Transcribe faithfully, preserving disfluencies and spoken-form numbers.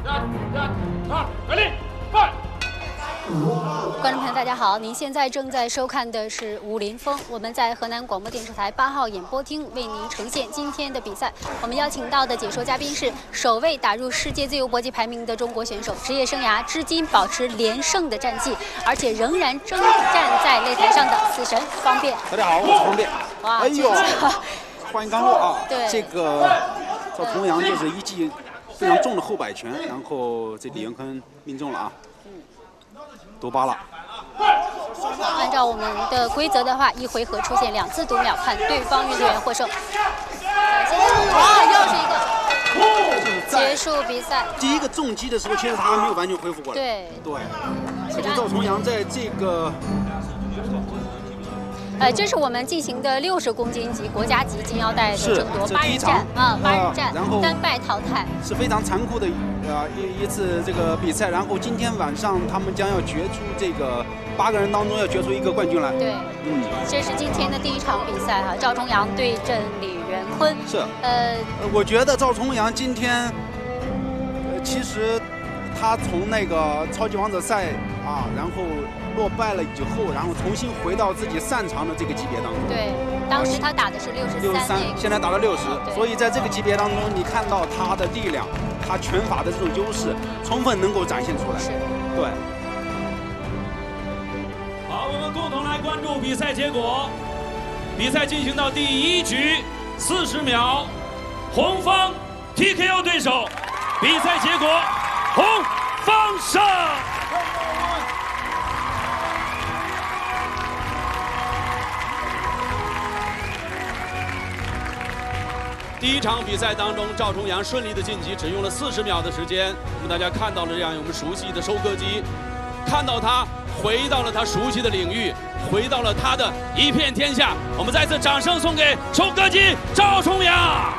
观众朋友，大家好！您现在正在收看的是《武林风》，我们在河南广播电视台八号演播厅为您呈现今天的比赛。我们邀请到的解说嘉宾是首位打入世界自由搏击排名的中国选手，职业生涯至今保持连胜的战绩，而且仍然征战在擂台上的死神方便。 大家好，我是方便。 哇， 哎呦，话音刚落啊！ 对， 这个赵重阳就是一记非常重的后摆拳，然后这李元坤命中了啊。 多巴了。 按照我们的规则的话，一回合出现两次读秒，判对方运动员获胜。哇，又是一个结束比赛。 第一个重击的时候，其实他还没有完全恢复过来。 对对，而且赵重阳在这个。 呃，这是我们进行的六十公斤级国家级金腰带的争夺八人战啊，八人战，然后单败淘汰， 是非常残酷的呃一一次这个比赛。然后今天晚上他们将要决出这个八个人当中要决出一个冠军来。 对，嗯，这是今天的第一场比赛哈、啊，赵重阳对阵李元坤。 是， 呃， 我觉得赵重阳今天，呃，其实他从那个超级王者赛啊，然后。 落败了以后，然后重新回到自己擅长的这个级别当中。 对，当时他打的是六十三，六十三， 现在打到六十，所以在这个级别当中，你看到他的力量，他拳法的这种优势，充分能够展现出来。 是， 对。 好，我们共同来关注比赛结果。比赛进行到第一局四十秒，红方 T K O 对手，比赛结果红方胜。 第一场比赛当中，赵重阳顺利的晋级，只用了四十秒的时间。我们大家看到了这样我们熟悉的收割机，看到他回到了他熟悉的领域，回到了他的一片天下。我们再次掌声送给收割机赵重阳。